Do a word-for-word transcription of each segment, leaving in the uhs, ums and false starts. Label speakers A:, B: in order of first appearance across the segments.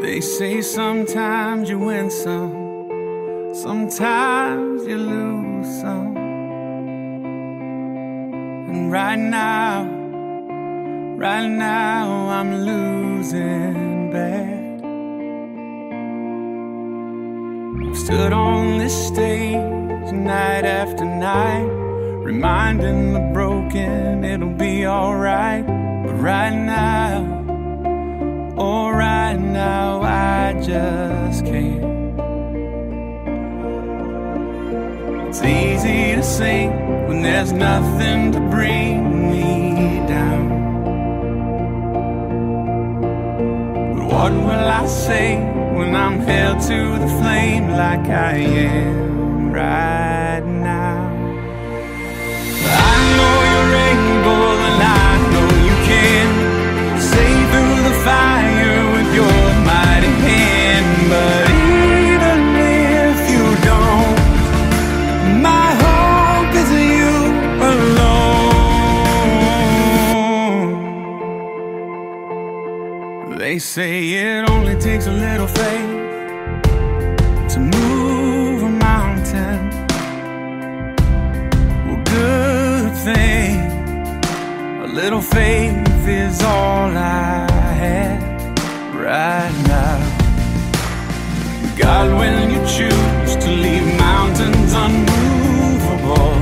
A: They say sometimes you win some, sometimes you lose some. And right now, right now I'm losing bad. I've stood on this stage night after night, reminding the broken it'll be alright. But right now, oh right now I just can't. It's easy to sing when there's nothing to bring me down. But what will I say when I'm held to the flame like I am right now? I know you're able and I know you can see through the fire with your mighty hand. But even if you don't, my hope is you alone. They say it only takes a little faith to move a mountain. Well, good thing a little faith is all I have right now. God, when you choose to leave mountains unmovable,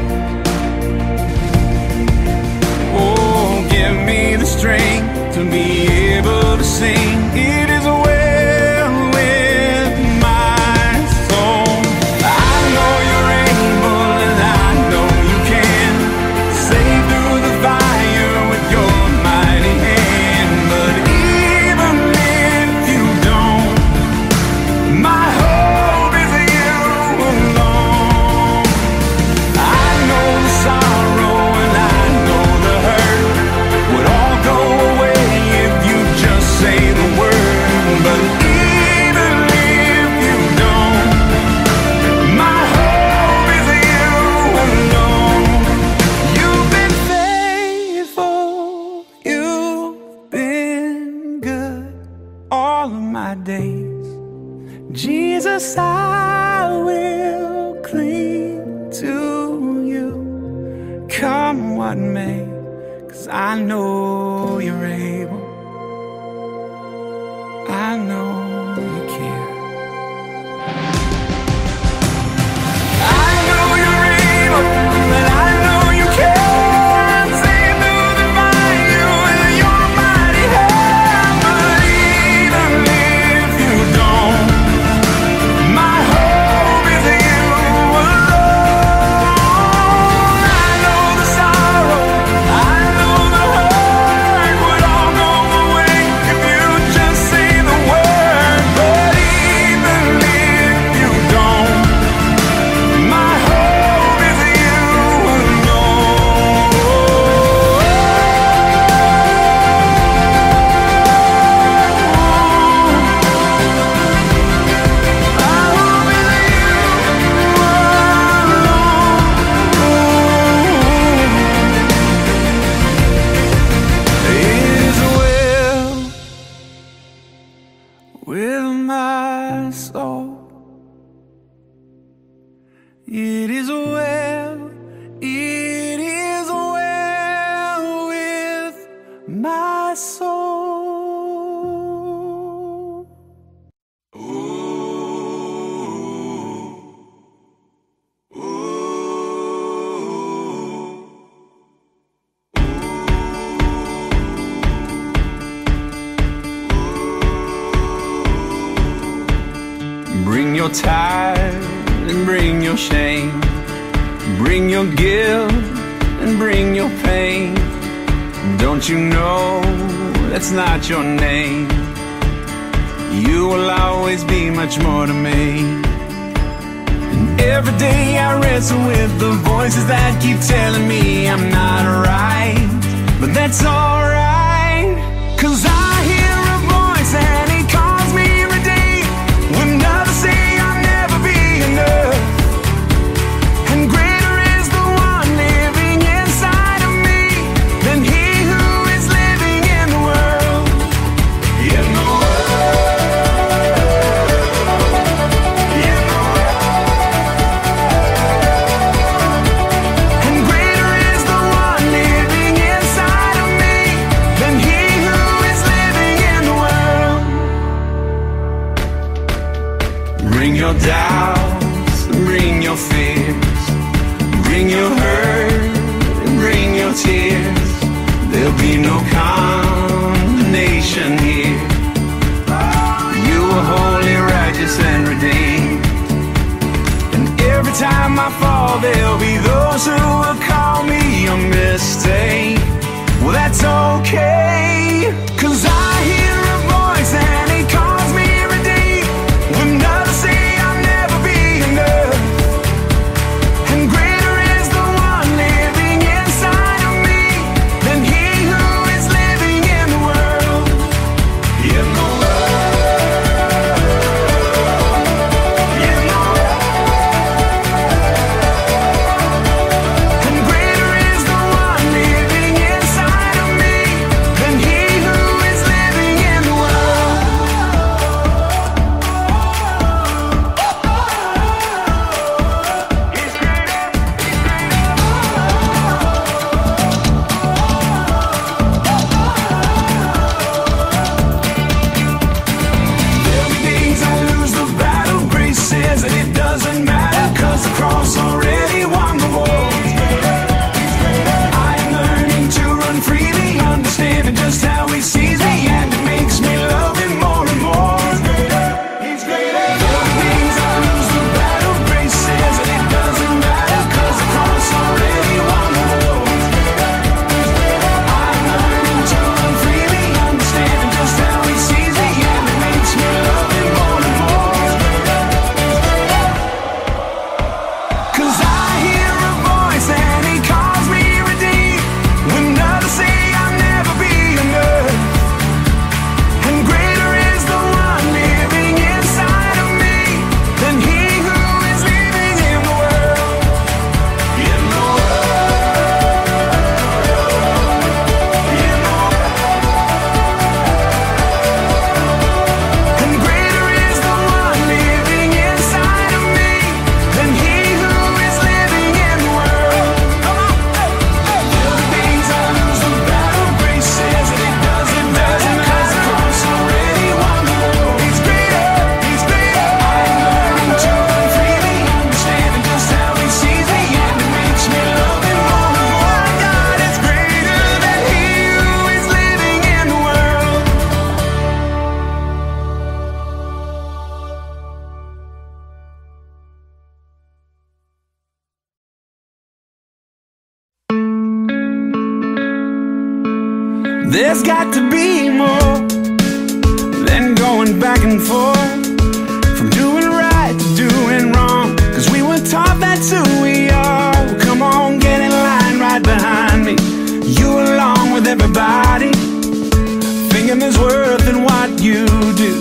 A: oh, give me the strength to be able to sing. It is well with my soul. I know you're able and I know you can save through the fire with your mighty hand. But even if you don't, my hope is you alone. I know the sorrow and I know the hurt would all go away if you just say the word. But even if you don't, my hope is you alone. You've been faithful, you've been good all of my days. Jesus, I will cling to you, come what may, 'cause I know you're able, I know you can. I know you're able, and I know you can save through the fire with your mighty hand. But even if you don't, my hope is you alone. I know the sorrow, I know the hurt would all go away if you just say the word. But even if you don't, my hope is you alone. It is well with my soul. It is well, it is well with my soul. Bring your tithe and bring your shame, bring your guilt and bring your pain. Don't you know that's not your name? You will always be much more to me. And every day I wrestle with the voices that keep telling me I'm not right. But that's alright, 'cause I hear a voice and it calls me every day when others say I'll never be enough. And greater is the one living inside of me than he who is living in the world. In the world. your fears, bring your hurt and bring your tears. There'll be no condemnation here. You are holy, righteous, and redeemed. And every time I fall, there'll be those who will call me a mistake. Well, that's okay, 'cause I hear a voice and he calls me redeemed. When others say I'll never be enough, and greater is the one living inside of me than he who is living in the world. In the world, in the world. And greater is the one living inside of me than he who is living in the world. He's greater, he's greater. There'll be days I lose the battle. Grace says that it doesn't matter, 'cause the cross already won the war. I am learning to run freely, understanding just how he sees me, and it makes me love him more and more. He's greater. There'll be days I lose the battle. Grace says that it doesn't matter, 'cause the cross already won the war. I'm learning to run freely, understanding just how he sees me, and it makes me love him more and more. 'Cause I hear a voice and he calls me redeemed. When others say I'll never be enough, and greater is the one living inside of me than he who is living in the world. In the world, in the world. And greater is the one living inside of me than he who is living in the world. There'll be days I lose the battle. Grace says that it doesn't matter, 'cause the cross already won the war. He's greater, he's greater. I'm learning to run freely, understanding just how he sees me, and it makes me love him more and more. God is greater than he who is living in the world. There's got to be more than going back and forth, from doing right to doing wrong, 'cause we were taught that's who we are. Well, come on, get in line right behind me, you along with everybody, thinking there's worth in what you do.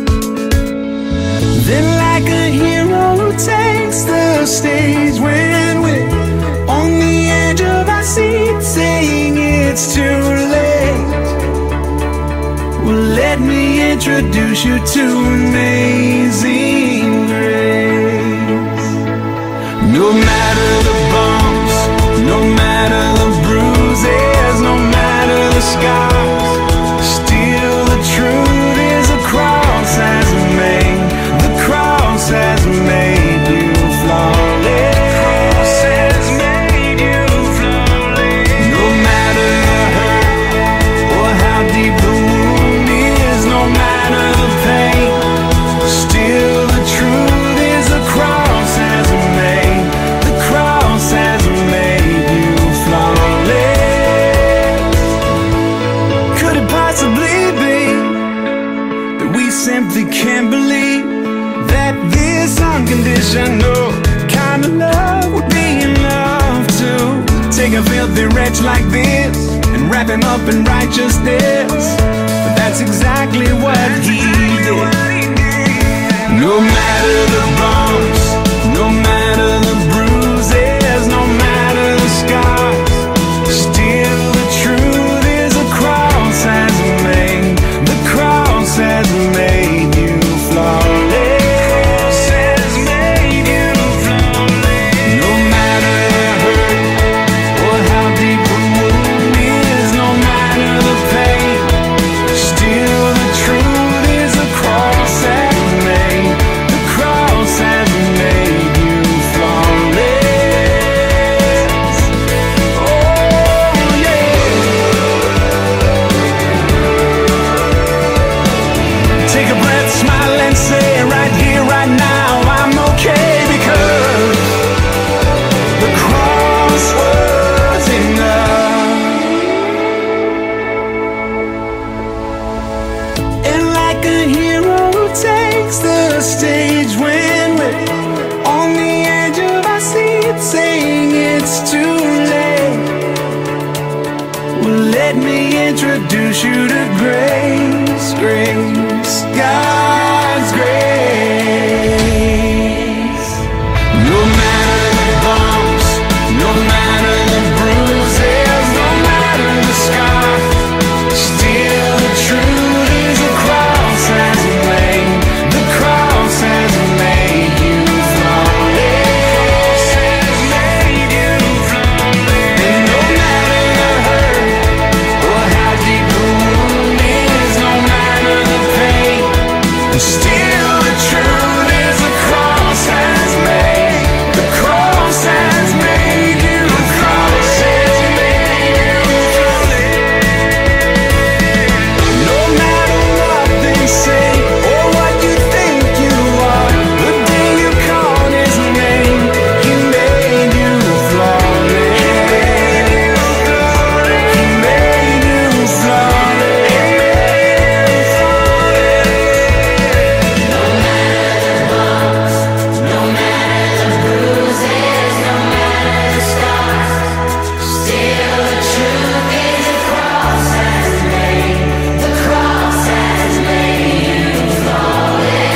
A: Then like a hero who takes the stage when we're on the edge of our seat, saying it's too late. Well, let me introduce you to amazing grace. No matter the bumps, no matter the bruises, no matter the scars, still the truth is the cross has made, the cross has made you flawless. No matter the hurt or how deep the wound is, no matter the pain, still the truth is the cross has made, the cross has made you flawless. Could it possibly be that we simply can't believe that this unconditional kind of love would be enough to take a filthy wretch like this and wrap him up in righteousness? But that's exactly what he did. No matter the bumps, no matter the bruises, no matter the scars, still the truth is the cross has made, the cross has made you flawless. No matter the hurt or how deep the wound is, no matter the pain, still the truth is the cross has made, the cross has made you introduce you to grace, grace, God's grace. No matter the bumps, no matter the bruises, no matter the scars, still the truth is the cross has made, the cross has made you flawless, has made you flawless. And no matter the hurt or how deep the wound is, no matter the pain, still the truth is the cross has made, the cross has made you, the cross has made you flawless. No matter what they say or what you think you are, the day you called his name, he made you flawless. He made you flawless. No matter the bumps, no matter the bruises, no matter the scars, still the truth is the cross has made, the cross has made you flawless.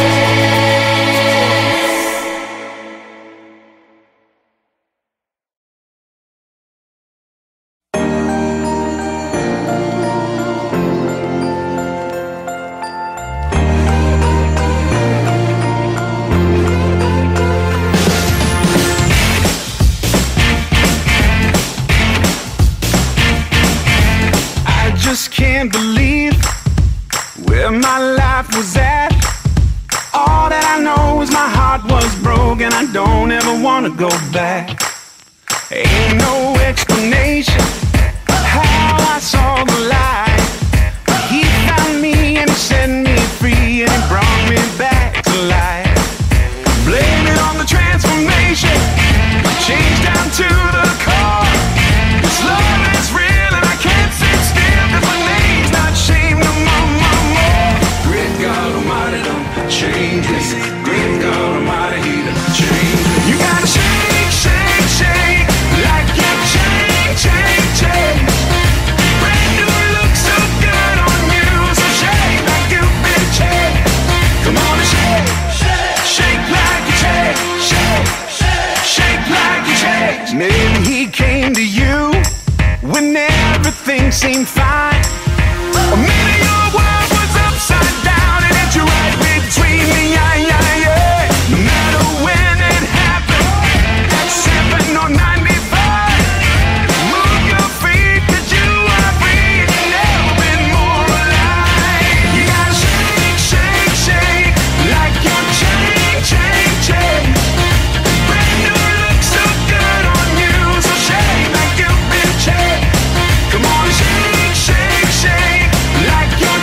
A: I just can't believe where my life was at. All that I know is my heart was broken. I don't ever wanna go back. Ain't no explanation how I saw the light. He found me and he set me free and he brought me back to life. Blame it on the transformation, change down to the core. This love is real and I can't sit still, 'cause my name's not shame no more, more, more. Great God Almighty, don't change me. Great God Almighty, He done change me. You gotta shake, shake, shake, like you change, change, change. Brand new look so good on you, so shake like you've been changed. Come on and shake, shake like you change, shake, shake like you change. Maybe He came to you when everything seemed fine, or maybe your world was upside down and hit you right between the eye, eye, eye. No matter when it happened, at seven or ninety-five, move your feet 'cause you are free and you've never been more alive. You gotta shake, shake, shake, like you're change, change, change. Brand new look so good on you, so shake like you've been changed. Come on, shake, shake, shake, like you're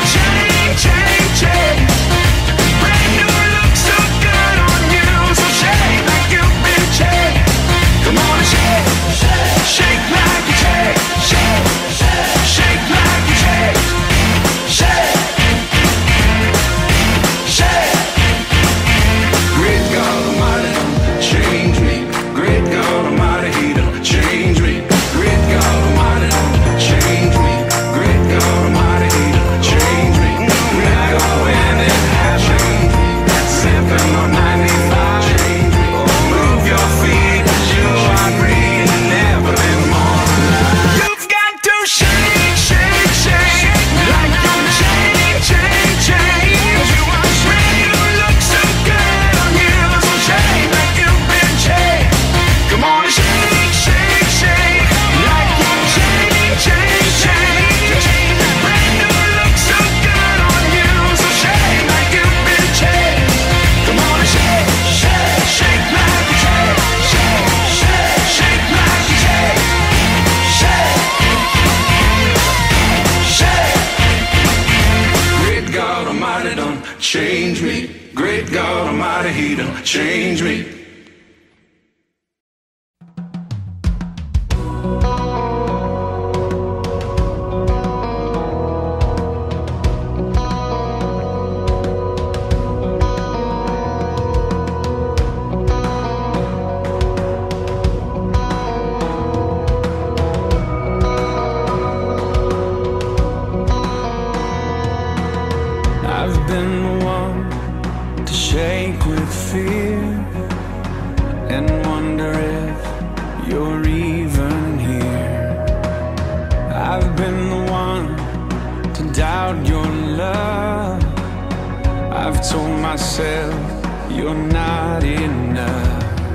A: wonder if you're even here. I've been the one to doubt your love. I've told myself you're not enough.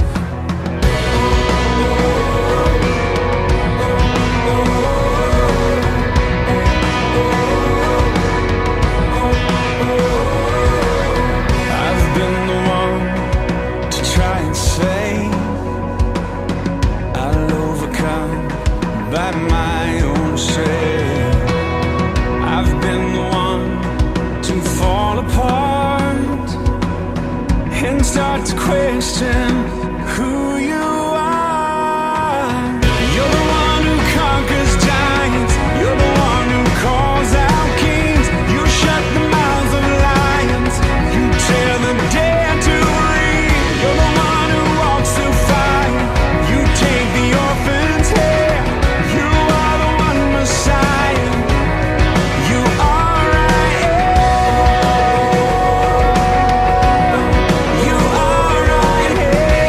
A: I've been the one to try and say I'll overcome by my own strength. I've been the one to fall apart and start to question who you are. You're the one who conquers giants. You're the one who calls out kings. You shut the mouths of lions. You tell the dead to breathe. You're the one who walks through fire. You take the orphan's hair. You are the one Messiah. You are I am. You are I am.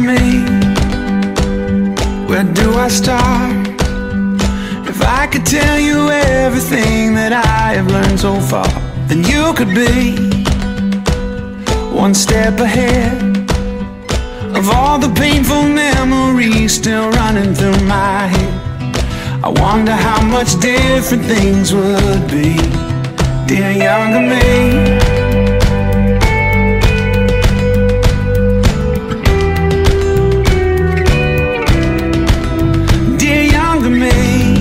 A: me, where do I start? If I could tell you everything that I have learned so far, then you could be one step ahead of all the painful memories still running through my head. I wonder how much different things would be, dear younger me. Dear younger me,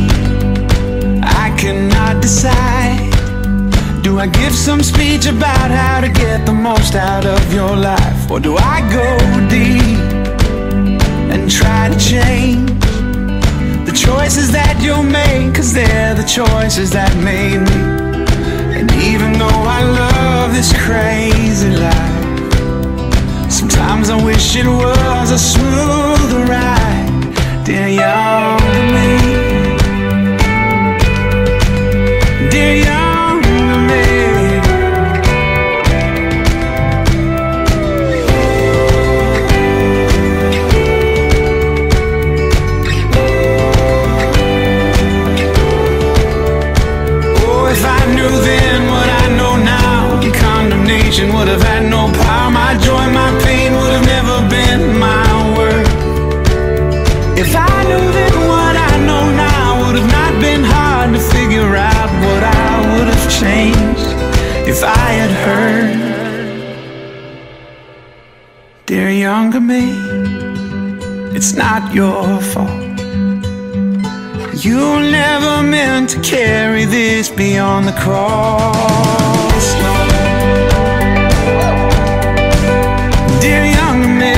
A: I cannot decide. Do I give some speech about how to get the most out of your life? Or do I go deep and try to change the choices that you make? 'Cause they're the choices that made me. And even though I love this crazy life, sometimes I wish it was a smoother ride, dear younger me. Dear younger would have had no power. My joy, my pain would have never been my word. If I knew then what I know now, would have not been hard to figure out what I would have changed if I had heard. Dear younger me, it's not your fault. You never meant to carry this beyond the cross, no. Dear younger me,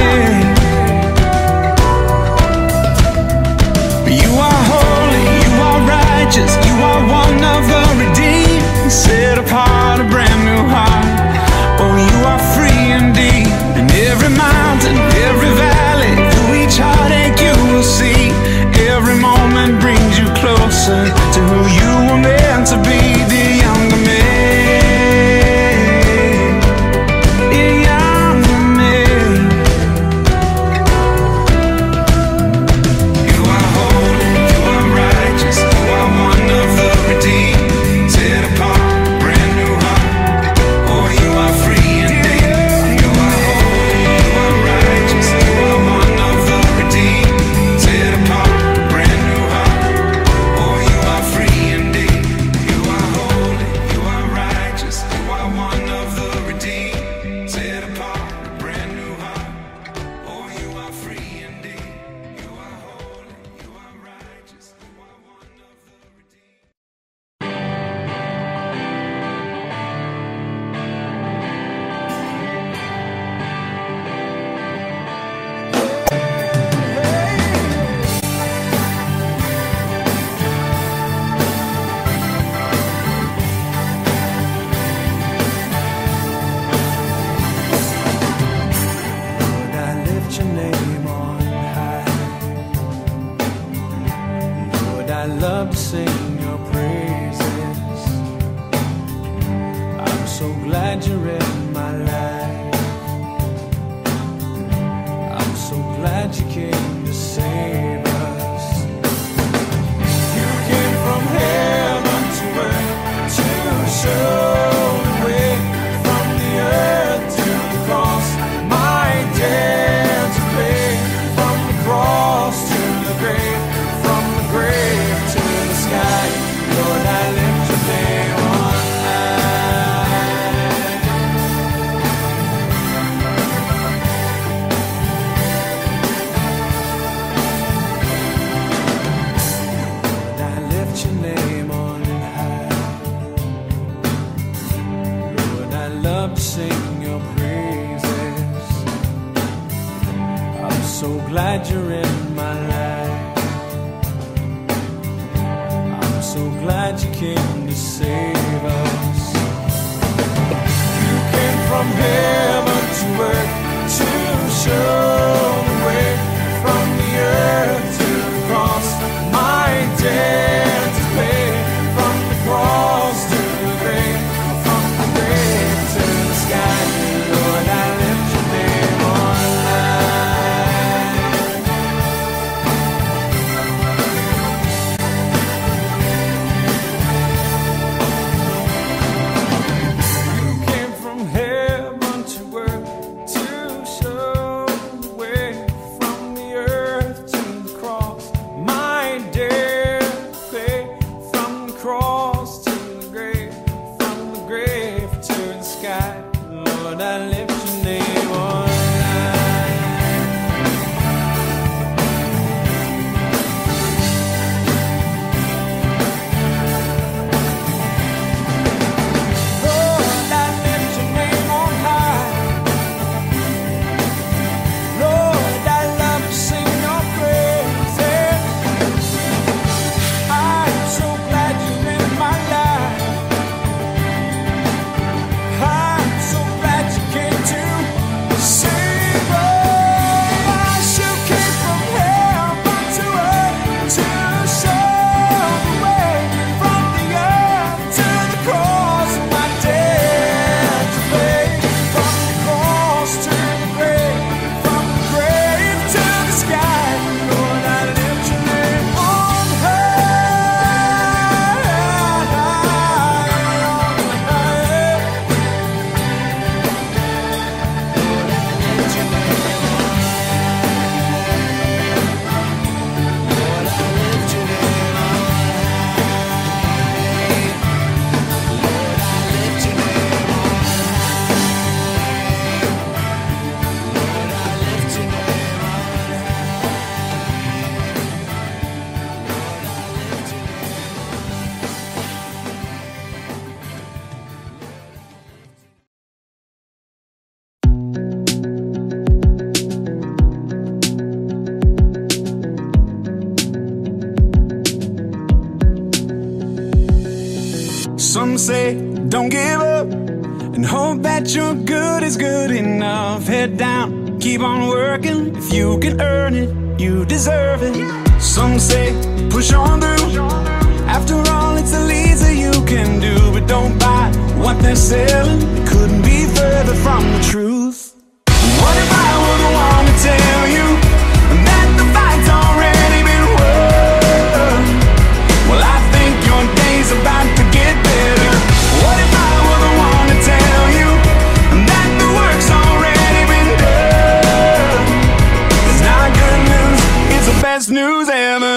A: you are holy, you are righteous, you are one of the redeemed, set apart a brand new heart. Oh, you are free indeed. And every mountain, every valley, through each heartache you will see, every moment brings you closer to who you were meant to be, dear younger me.
B: Lord, I lift your name on high.
A: Some say don't give up and hope that your good is good enough. Head down, keep on working. If you can earn it, you deserve it. Some say push on through. After all, it's the least that you can do. But don't buy what they're selling. It couldn't be further from the truth. What if I were the one to tell you that the fight's already been won? Well, I think your day's about to get better. What if I were the one to tell you that the work's already been done? It's not good news, it's the best news ever.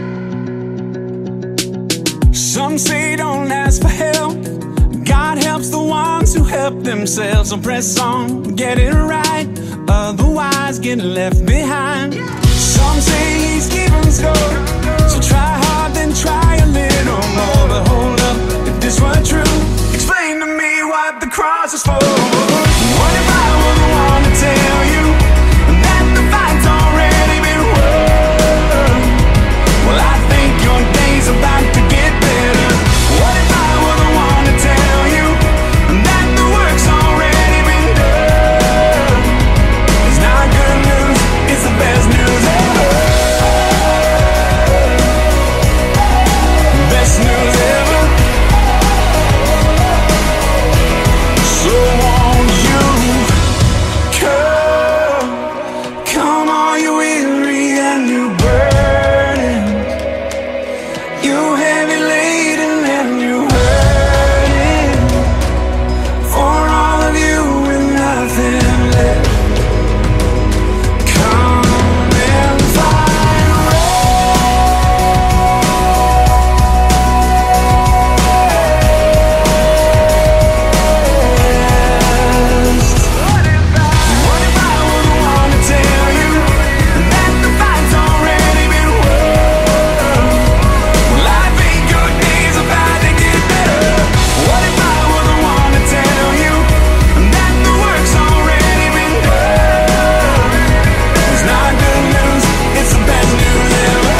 A: Some say don't ask for help. God helps the ones who help themselves. So press on, get it right, otherwise get left behind. Some say he's keeping score, so try hard, then try a little more. But hold up, if this were true, explain to me what the cross is for. What if I were the one to tell you that the fight's already been won? Well, I think your day's about to get better. What if I were the one to tell you that the work's already been done? It's not good news, it's the best news ever. Best news ever. So won't you come, come all you weary and you burden, you heavy laden and you hurting, for all of you with nothing left, come and find rest. What if I were the one to tell you that the fight's already been won? Well, I think your day's about to get better. What if I were the one to tell you that the work's already been done? It's not good news, it's the best news ever.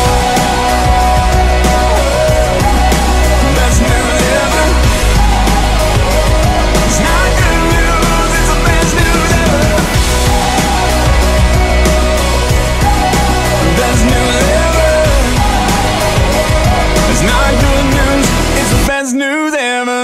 A: Best news ever. It's not good news, it's the best news ever. Best news ever. It's not good news, it's the best news ever.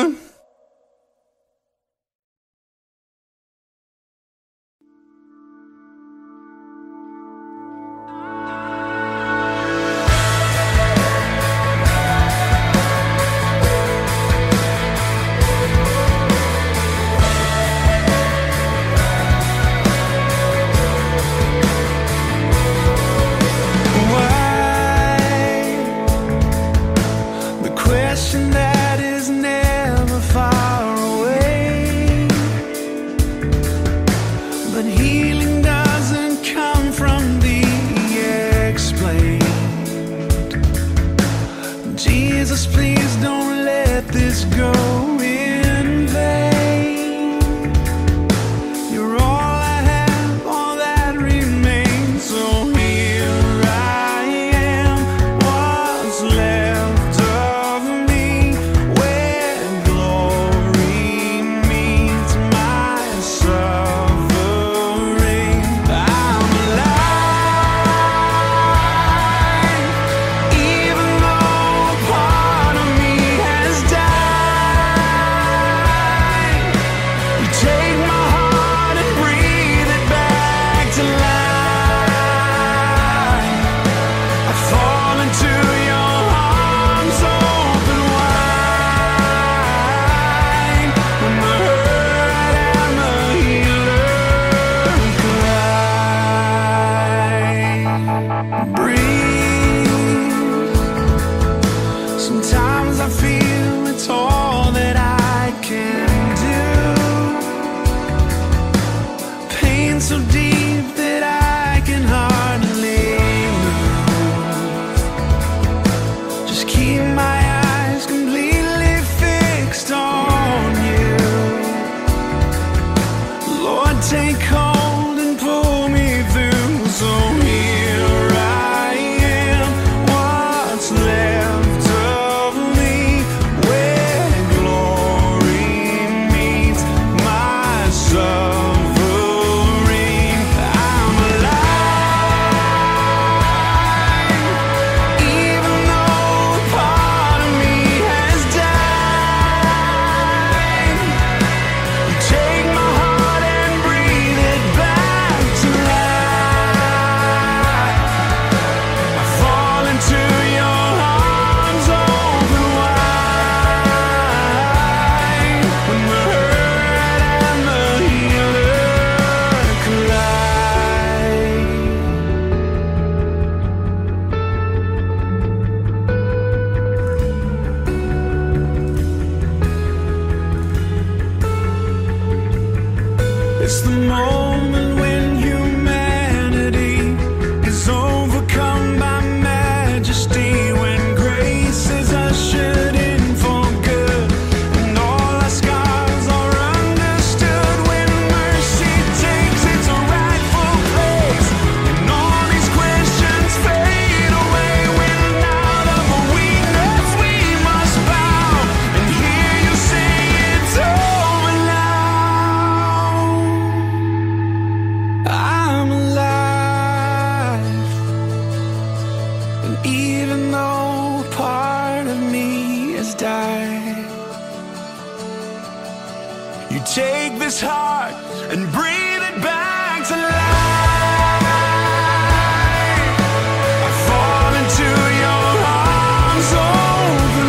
A: The question that is never far away, but healing doesn't come from the explained. Jesus, please don't let this go in vain. You're all I have, all that remains. So here I am, what's left of me, where glory meets my suffering. I'm alive, even though part of me has died. It's the moment when humanity is overcome by majesty, when grace is ushered in for good, and all our scars are understood, when mercy takes its rightful place, and all these questions fade away, when out of a weakness we must bow and hear you say it's over now. I'm alive, and even though a part of me has died, you take this heart and breathe it back to life. I fall into your arms open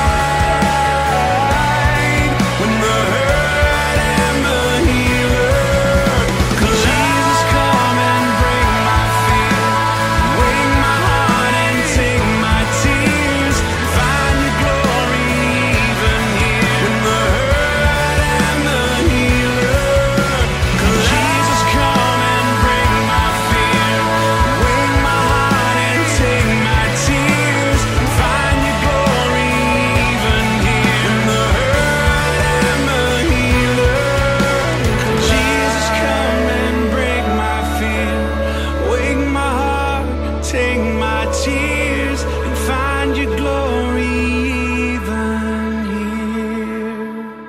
A: wide, when the hurt and the healer collide. Come and break my fear, wake my heart and take my tears, find your glory even here, when the hurt and the healer collide. Jesus, come and break my fear, wake my heart and take my tears, find your glory even here, when the hurt and the healer collide. Jesus, come and break my fear, wake my heart, take my tears, and find your glory even here.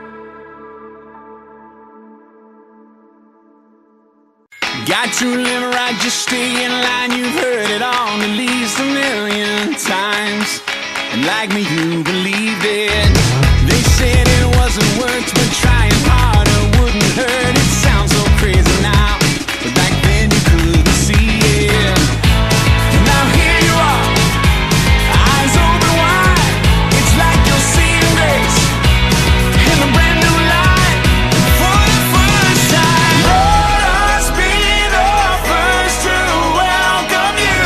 A: Got to live right, just stay in line. You've heard it on at least a million times, and like me, you believed it. They said it wasn't worth, but trying harder wouldn't hurt. It sounds so crazy now, but back then you couldn't see it. Now here you are, eyes open wide. It's like you're seeing grace in a brand new light for the first time. Let us be the first to welcome you.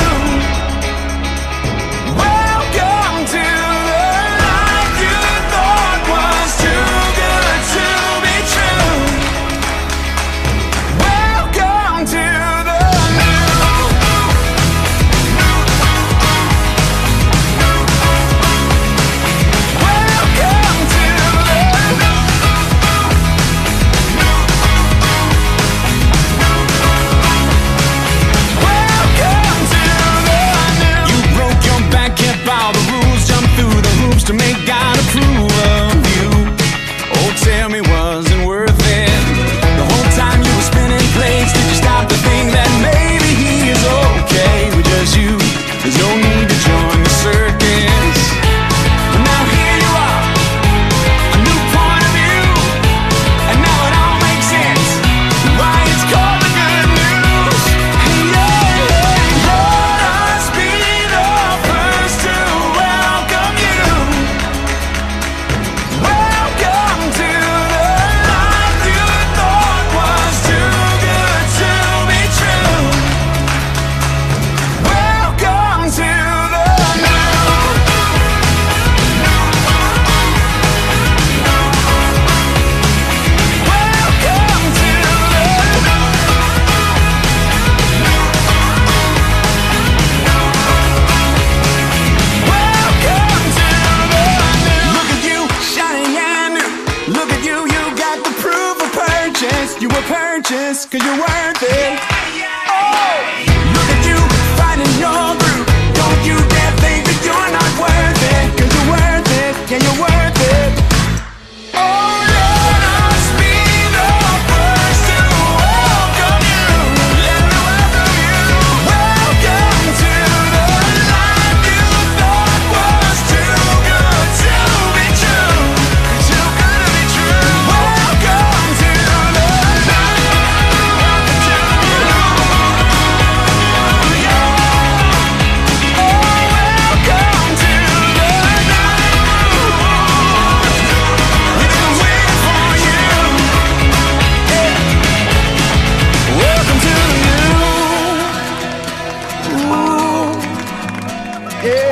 A: Welcome to the life you thought was too good to be true. Welcome to the new. Welcome to the Welcome to the new. You broke your back, kept all the rules, jumped through the hoops to make God approve of you. Oh, tell me, wasn't worth it? The whole time you were spinning plates, did you stop to think that maybe he is okay with just you? There's no need to join the circus. But now here you are, a new point of view, and now it all makes sense why it's called the good news. Yeah, let us be the first to welcome you. Welcome to the life you thought was too good to be true. Welcome to the new. Welcome to the Welcome to the new. Look at you, shining and new. Look at you, you got the proof of purchase. You were purchased cause you're worth it. Oh, look at you, finding your groove. Don't you dare think that you're not worth it, cause you're worth it, yeah, you're worth it. Oh, let us be the first to welcome you. Let me welcome you. Welcome to the life you thought was too good to be true. Too good to be true. Welcome to the Welcome to the yeah. Oh, welcome to the We've been waiting for you. Yeah. Welcome to the new. Ooh, yeah.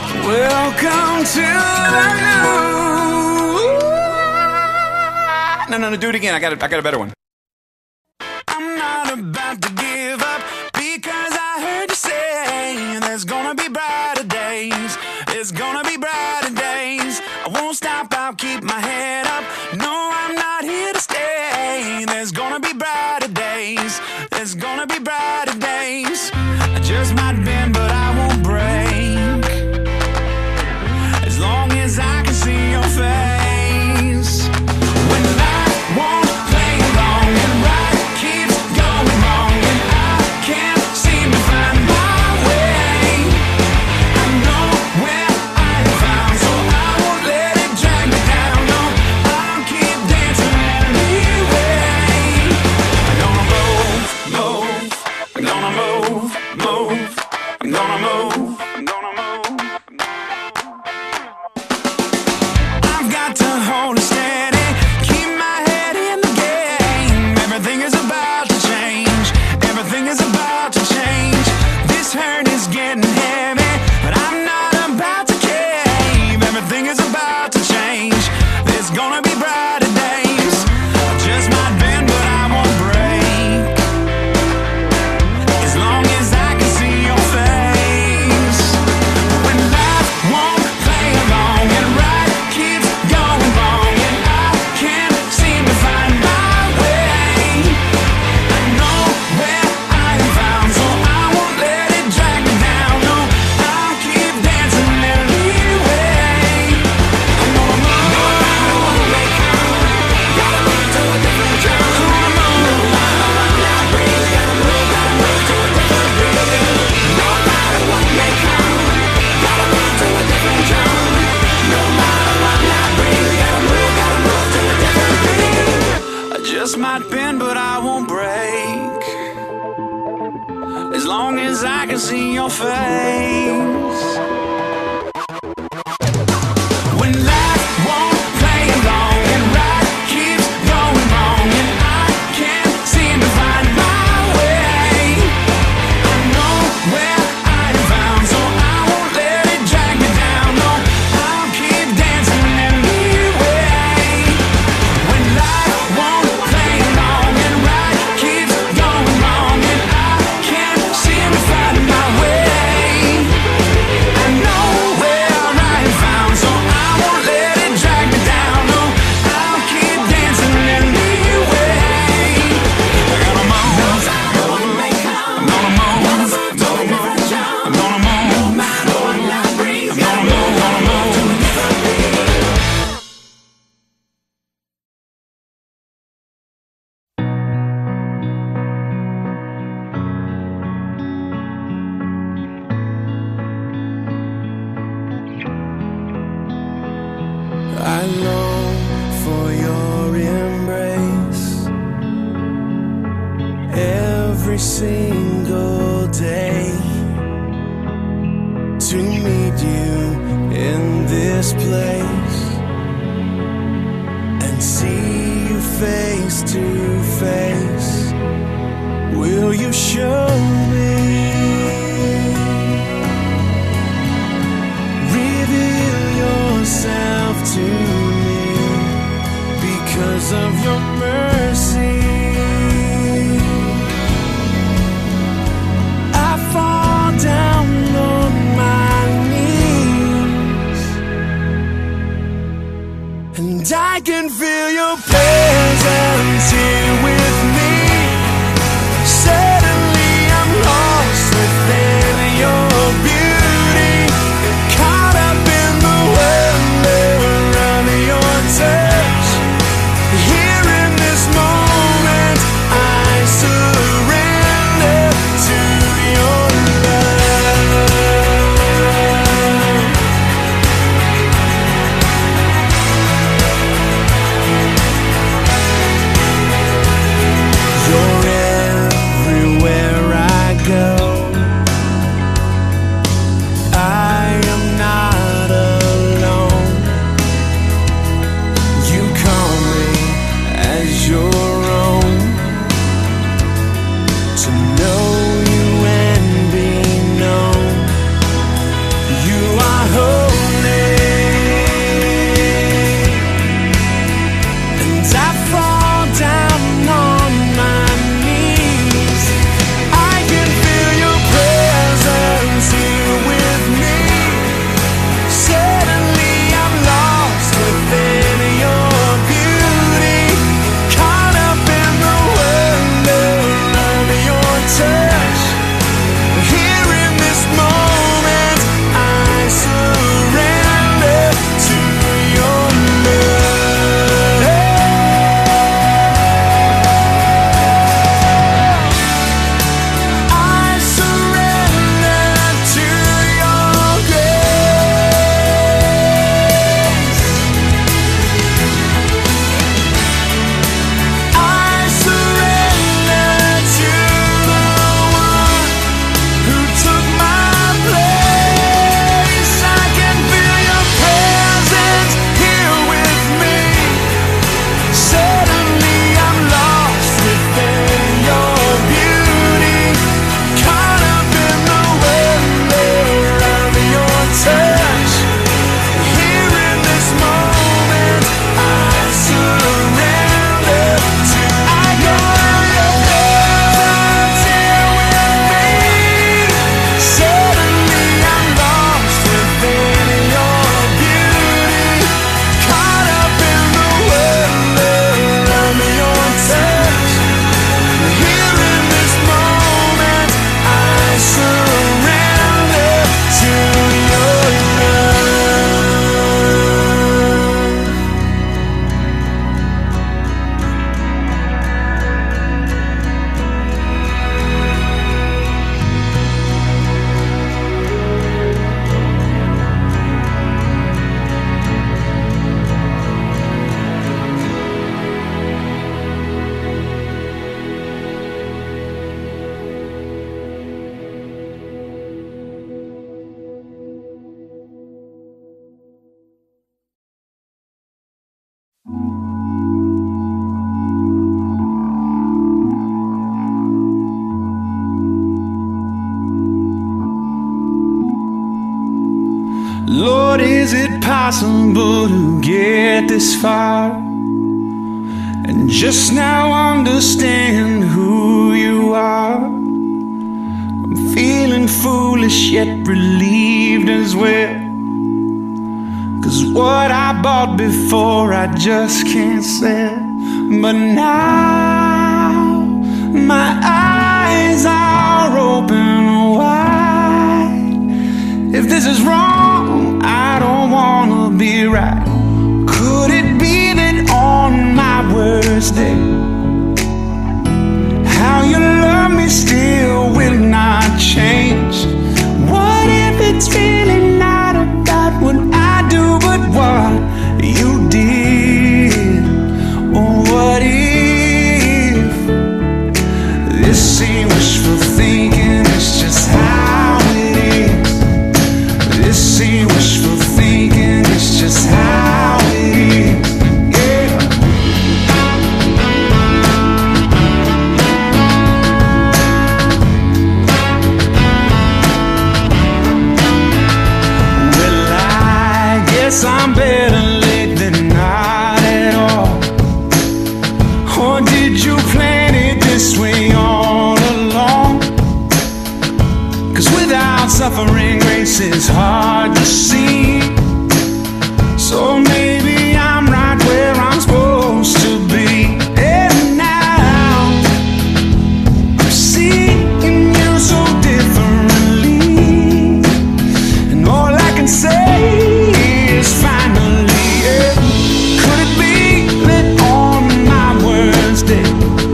A: Welcome to the new. No, no, no, do it again. I got a, I got a better one. I'm not about to give up because I heard you say there's gonna be brighter days. There's gonna be brighter days. I won't stop, I'll keep my head up. No, I'm not here to stay. There's gonna be brighter days. There's gonna be brighter days. I just might bend, but I won't break. As long as I can see your face. When life won't play along and right keeps going wrong and I can't seem to find my way. I know where I am found, so I won't let it drag me down. No, I'll keep dancing anyway. I'm gonna move, move. I'm gonna move, move. I'm gonna move. I'm gonna move. I've got to hold it steady, keep my head in the game. Everything is about to change. Everything is about to change. This hurt is getting heavy, but I'm not about to cave. Everything is about to change. There's gonna be brighter days. I just might bend, but I won't break. As long as I can see your face. When life won't play along and right keeps going wrong and I can't seem to find my way. I know where I am found, so I won't let it drag me down. No, I'll keep dancing anyway. I'm gonna move. No matter what may come, gotta move to a different drum. Gonna move. No matter what life brings, gotta move, gotta move to a different beat. No matter what may come, gotta move to a different drum. No matter what life brings, gotta move, gotta move to a different beat. I just might bend, but I won't break. As long as I can see your face. When life won't play along and right keeps going wrong and I can't seem to find my way. I know where I am found, so I won't let it drag me down. No, I'll keep dancing anyway. When life won't play along and right keeps going wrong and I can't seem to find my way. I know where I am found, so I won't let it drag me down. No, I'll keep dancing anyway. I gotta move. I'm gonna move. I'm gonna move. I'm gonna move. No matter what life brings, gotta move, gotta move. I long for your embrace every single day, to meet you in this place and see you face to face. Will you show me? Reveal yourself to me because of your mercy. I fall down on my knees and I can feel your presence here with me. Suddenly I'm lost within your beauty, caught up in the wonder of your touch. Here in this moment I surrender to your love. Lord, is it possible to get this far and just now understand who you are? I'm feeling foolish yet relieved as well, 'cause what I bought before I just can't sell. But now my eyes are open wide. If this is wrong, I don't wanna be right. Could it be that on my worst day, how you love me still will not change? What if it's really not about what I do, but what you did? Or what if this ain't wishful thinking, it's just how it is? This ain't wishful thinking, it's just how it is. Yeah. Well, I guess I'm better late than not at all. Or did you plan it this way all along? 'Cause without suffering, grace is hard to see. So maybe I'm right where I'm supposed to be. And now I'm seeing you so differently, and all I can say is finally, yeah. Could it be that on my worst day,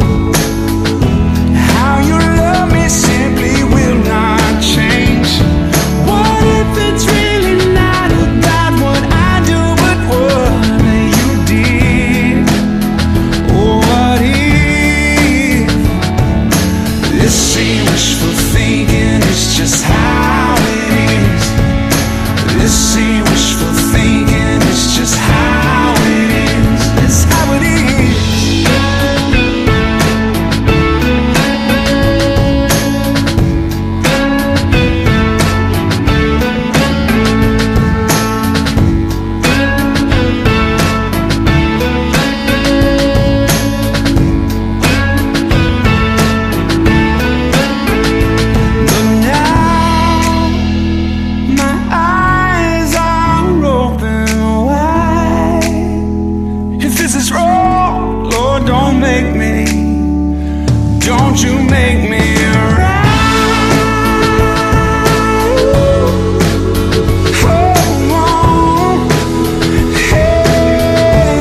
A: how you love me simply will not change? What if it's really not about what I do, but what you did? Or what if this ain't wishful thinking, it's just how it is? This ain't wishful thinking, it's just how it is. It's how it is. But now my eyes are open wide. If this is wrong, Lord, don't make me, don't you make me right. Oh, hey,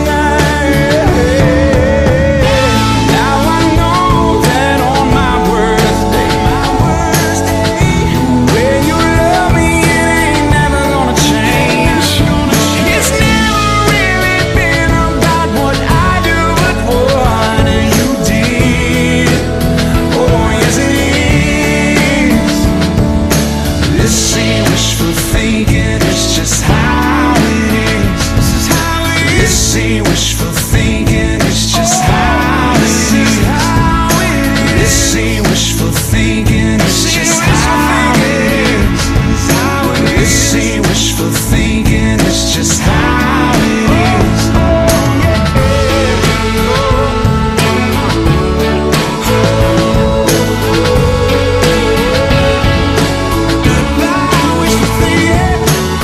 A: now I know that on my worst day, my worst day, where you love me, it ain't never gonna change. It's never really been about what I do, but what you did. Oh, yes it is. This ain't wishful thinking, it's just how it is. This is how it is. This ain't wishful thinking, it's just how it is. This ain't wishful thinking, it's just how it is. This ain't wishful thinking, it's just how it is. Goodbye, wishful thinking.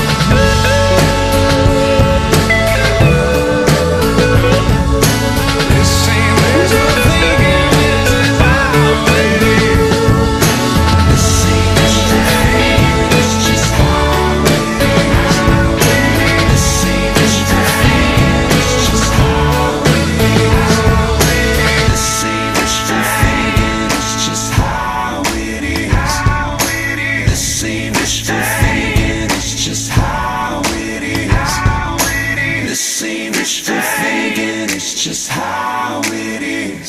A: This ain't wishful thinking, this is how it is. This ain't wishful thinking, it's just how it is. This ain't wishful thinking, it's just how it is. This ain't wishful thinking, it's just how it is. This ain't wishful thinking, it's just how it is. This ain't wishful thinking, it's just how it is.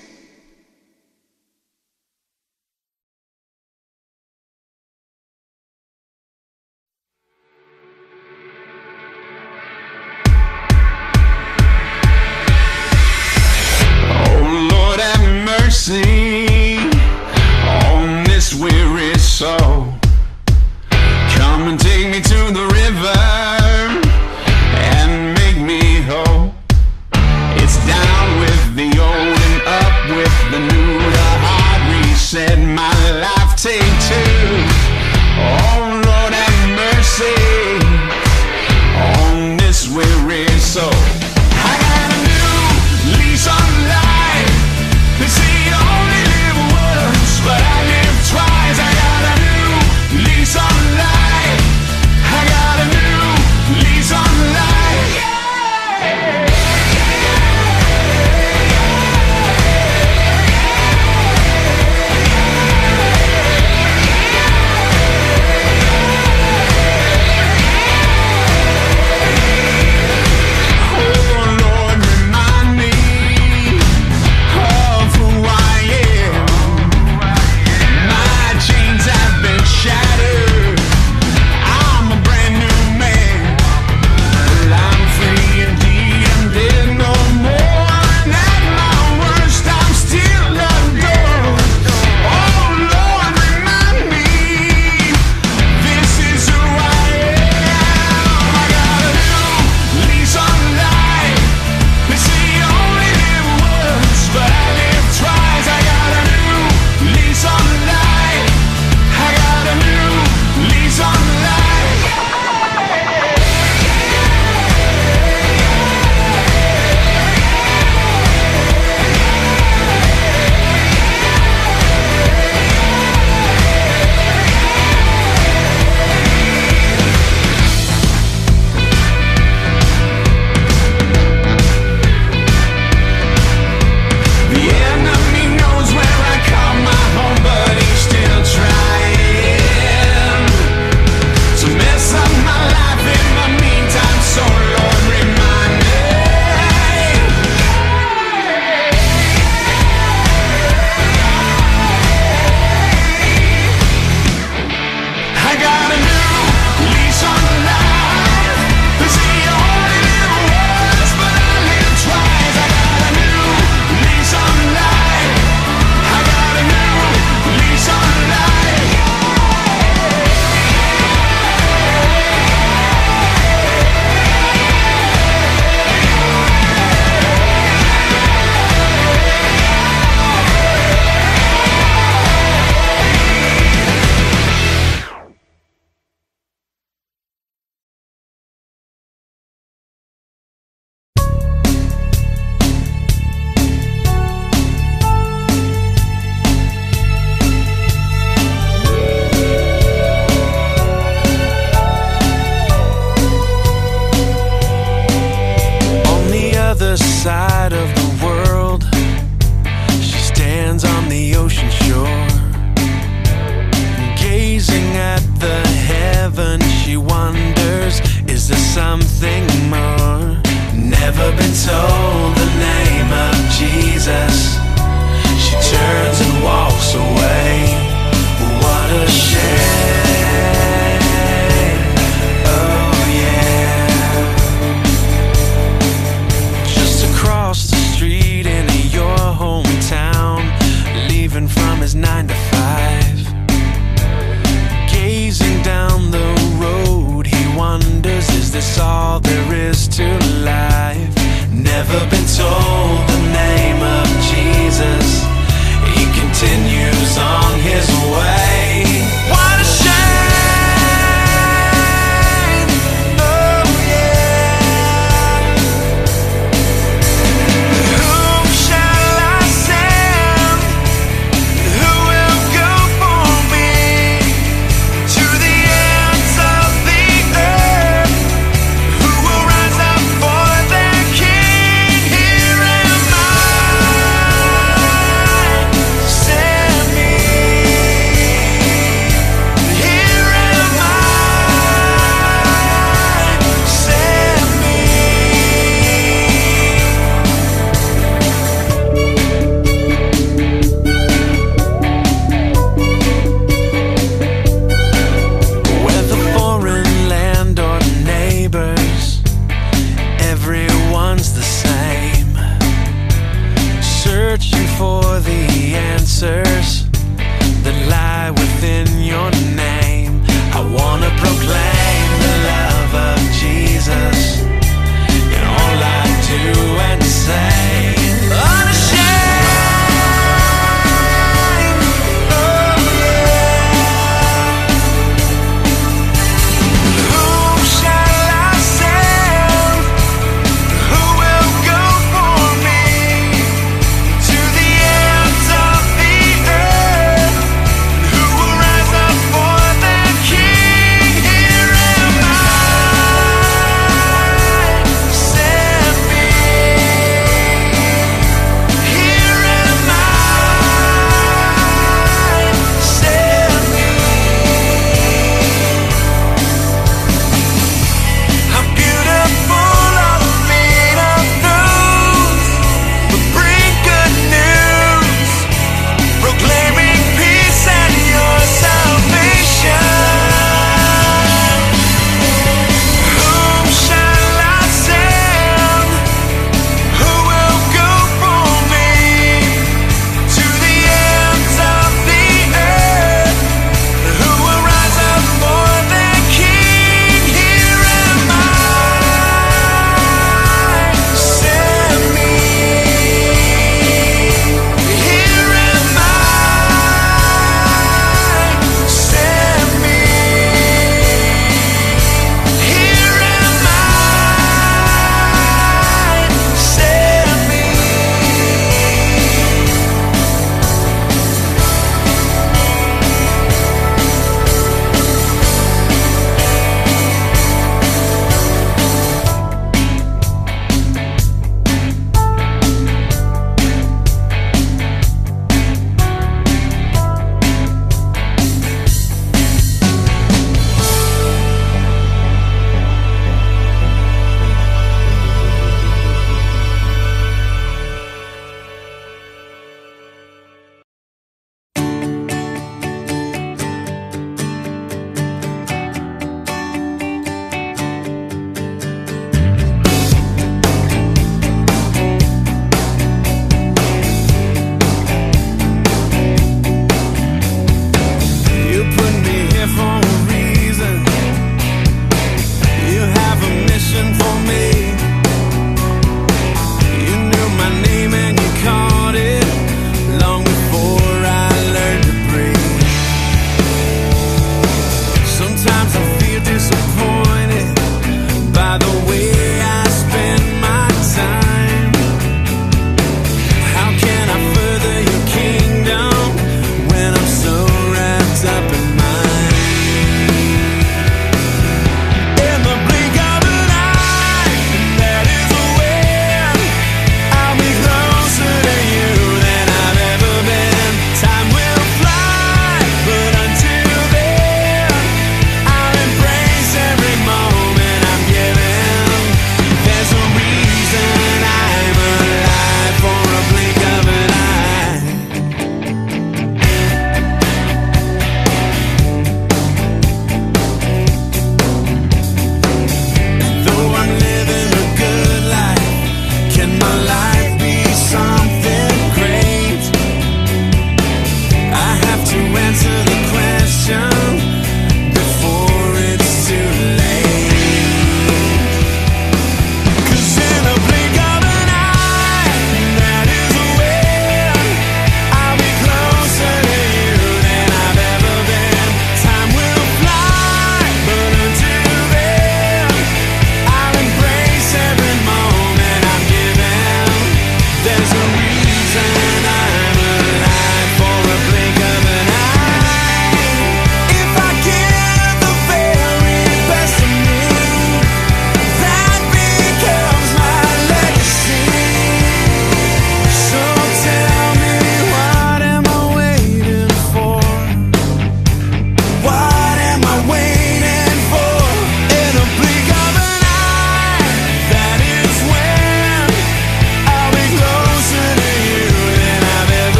A: Oh Lord, have mercy on this weary soul. Come and take me to the river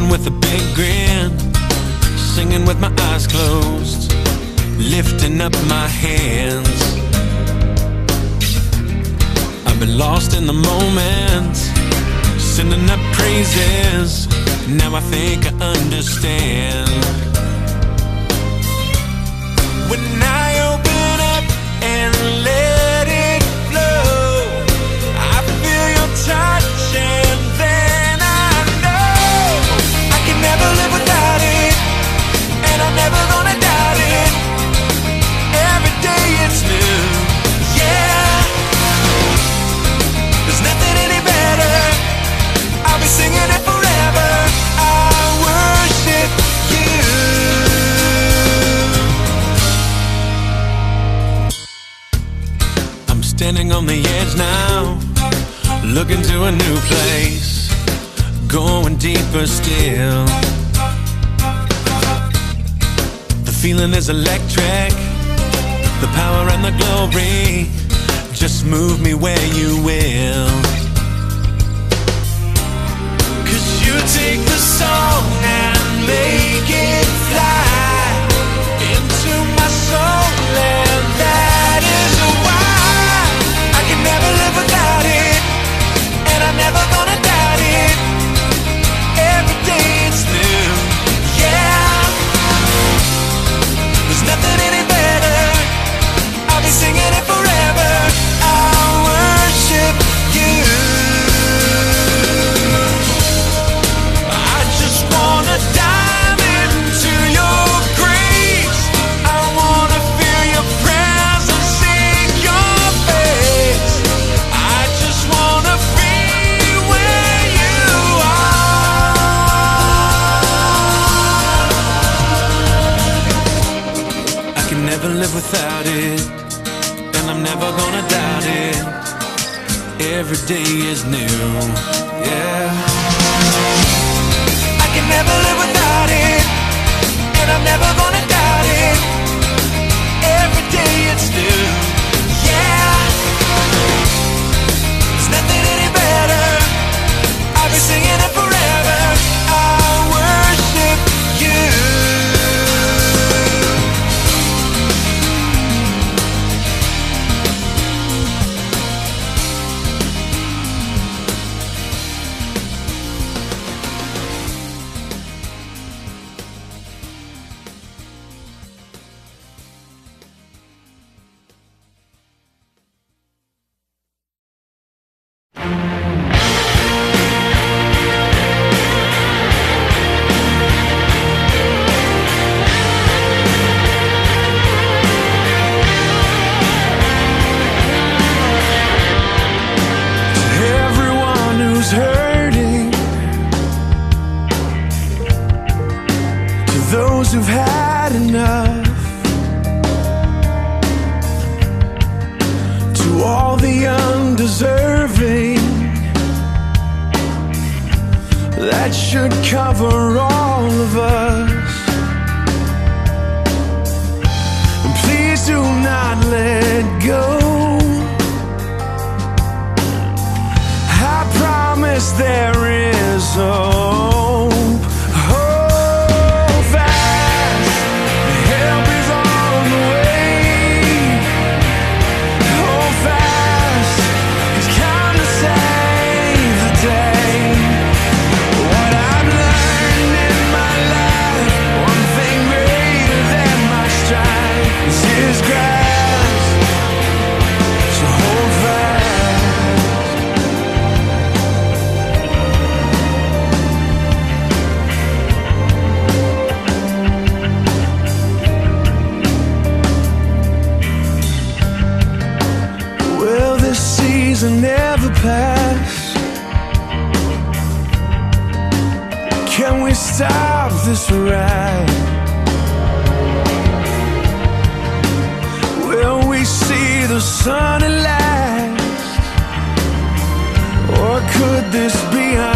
B: living with a big grin, singing with my eyes closed, lifting up my hands. I've been lost in the moment, sending up praises. Now I think I understand. When I open up and let it flow, I feel your touch, and then I know I can never live without it, and I'm never gonna doubt it. Every day it's new, yeah. There's nothing any better. I'll be singing it forever. I worship you. I'm standing on the edge now, looking to a new place, going deeper still. The feeling is electric, the power and the glory. Just move me where you will. Cause you take the song and make it fly into my soul, and that is why I can never live without it, and I'm never gonna doubt it. Every day it's new, yeah. There's nothing any better. I'll be singing it forever. I worship you. I just wanna dive into your grace. I wanna feel your presence in your face. I just wanna be where you are. I can never live without it, and I'm never gonna doubt it. Every day is new, yeah. I can never live without it, and I'm never gonna doubt it. Every day it's new, yeah. There's nothing any better. I'll be singing it forever. I worship you. Everyone who's hurting, to those who've had enough, to all the undeserving, that should cover all of us. And please do not let go. I promise there is hope. Hold fast, help is on the way. Hold fast, it's come to save the day. What I've learned in my life, one thing greater than my strife, is His grace. So hold fast. Will this season never pass? Can we stop this ride? Will we see the sun at last? Or could this be our